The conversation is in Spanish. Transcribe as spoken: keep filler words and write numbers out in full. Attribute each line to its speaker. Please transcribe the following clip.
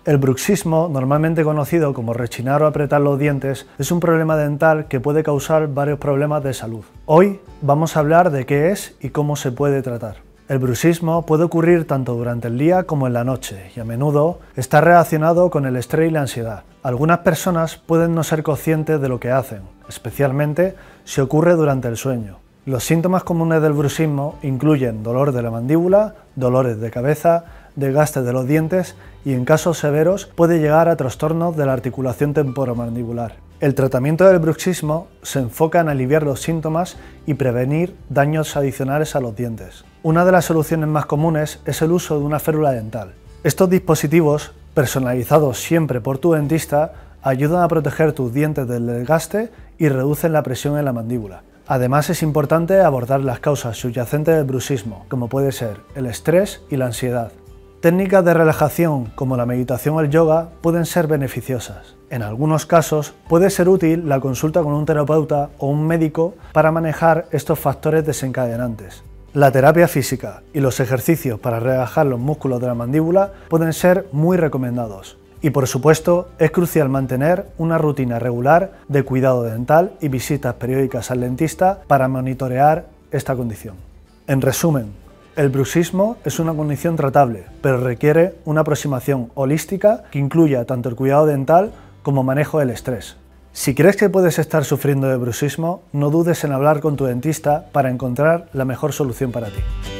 Speaker 1: El bruxismo, normalmente conocido como rechinar o apretar los dientes, es un problema dental que puede causar varios problemas de salud. Hoy vamos a hablar de qué es y cómo se puede tratar. El bruxismo puede ocurrir tanto durante el día como en la noche y a menudo está relacionado con el estrés y la ansiedad. Algunas personas pueden no ser conscientes de lo que hacen, especialmente si ocurre durante el sueño. Los síntomas comunes del bruxismo incluyen dolor de la mandíbula, dolores de cabeza, desgaste de los dientes y en casos severos puede llegar a trastornos de la articulación temporomandibular. El tratamiento del bruxismo se enfoca en aliviar los síntomas y prevenir daños adicionales a los dientes. Una de las soluciones más comunes es el uso de una férula dental. Estos dispositivos, personalizados siempre por tu dentista, ayudan a proteger tus dientes del desgaste y reducen la presión en la mandíbula. Además, es importante abordar las causas subyacentes del bruxismo, como puede ser el estrés y la ansiedad. Técnicas de relajación como la meditación o el yoga pueden ser beneficiosas. En algunos casos puede ser útil la consulta con un terapeuta o un médico para manejar estos factores desencadenantes. La terapia física y los ejercicios para relajar los músculos de la mandíbula pueden ser muy recomendados. Y por supuesto, es crucial mantener una rutina regular de cuidado dental y visitas periódicas al dentista para monitorear esta condición. En resumen, el bruxismo es una condición tratable, pero requiere una aproximación holística que incluya tanto el cuidado dental como manejo del estrés. Si crees que puedes estar sufriendo de bruxismo, no dudes en hablar con tu dentista para encontrar la mejor solución para ti.